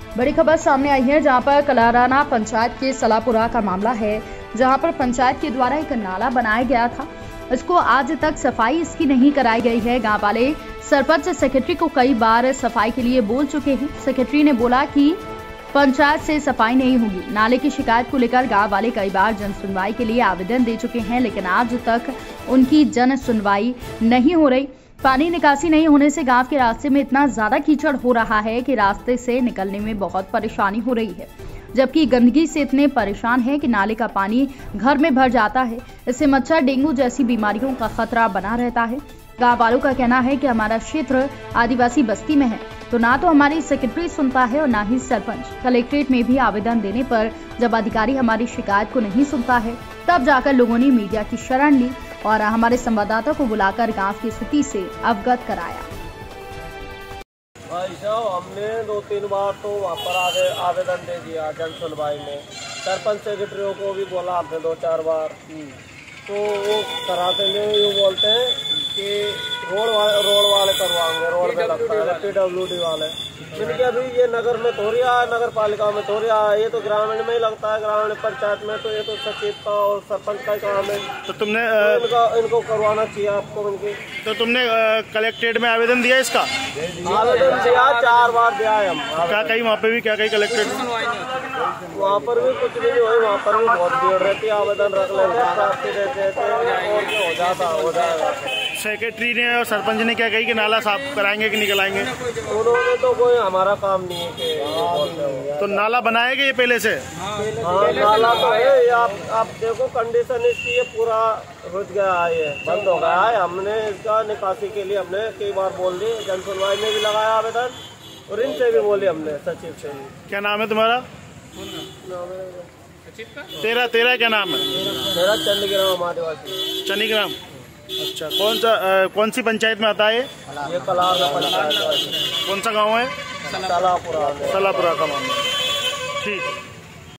बड़ी खबर सामने आई है जहां पर कलाराना पंचायत के सलापुरा का मामला है, जहां पर पंचायत के द्वारा एक नाला बनाया गया था। इसको आज तक सफाई इसकी नहीं कराई गई है। गांव वाले सरपंच सेक्रेटरी को कई बार सफाई के लिए बोल चुके हैं। सेक्रेटरी ने बोला कि पंचायत से सफाई नहीं होगी। नाले की शिकायत को लेकर गांव वाले कई बार जन सुनवाई के लिए आवेदन दे चुके हैं, लेकिन आज तक उनकी जन सुनवाई नहीं हो रही। पानी निकासी नहीं होने से गांव के रास्ते में इतना ज्यादा कीचड़ हो रहा है कि रास्ते से निकलने में बहुत परेशानी हो रही है, जबकि गंदगी से इतने परेशान है कि नाले का पानी घर में भर जाता है। इससे मच्छर, डेंगू जैसी बीमारियों का खतरा बना रहता है। गांव वालों का कहना है कि हमारा क्षेत्र आदिवासी बस्ती में है, तो ना तो हमारी सेक्रेटरी सुनता है और ना ही सरपंच। कलेक्ट्रेट में भी आवेदन देने पर जब अधिकारी हमारी शिकायत को नहीं सुनता है, तब जाकर लोगों ने मीडिया की शरण ली और हमारे संवाददाता को बुलाकर गांव की स्थिति से अवगत कराया। भाई साहब, हमने 2-3 बार तो वहाँ पर आवेदन दे दिया जन सुनवाई में। सरपंच सेक्रेटरियों को भी बोला आपने 2-4 बार, तो वो कराते हैं। ये बोलते हैं कि रोड वाले करवाएंगे, रोड में लगता है PWD वाले। क्योंकि अभी ये नगर में थोड़ी आया, नगर पालिका में थोड़ी आया, ये तो ग्रामीण में ही लगता है। ग्रामीण पंचायत में तो ये तो सचिव का और सरपंच का ही काम है। तो तुमने इनको करवाना चाहिए आपको इनकी। तो तुमने कलेक्ट्रेट में आवेदन दिया इसका? आवेदन दिया 4 बार दिया है हम। क्या कहीं वहाँ पे भी क्या कहीं कलेक्ट्रेट वहाँ पर भी कुछ नहीं हुई। वहाँ पर भी बहुत भीड़ रहती है। आवेदन रख लेते हो जाएगा। सेक्रेटरी ने और सरपंच ने क्या कही कि नाला साफ कराएंगे कि निकलाएंगे? उन्होंने तो कोई हमारा काम नहीं है कि तो नाला बनाएगा ये पहले से? हाँ, नाला तो है। ये आप देखो कंडीशन इसकी, ये पूरा रुक गया है, ये बंद हो गया है। हमने इसका निकासी के लिए हमने कई बार बोल दी, जन सुनवाई में भी लगाया आवेदन और इनसे भी बोले हमने, सचिव से भी। क्या नाम है तुम्हारा? तेरा क्या नाम है? मेरा चंदग्राम आदिवासी। चंदग्राम, अच्छा। कौन सी पंचायत में आता है ये कलाराना पंचायत। कौन सा गांव है? सलापुरा। सलापुरा का मामला, ठीक है।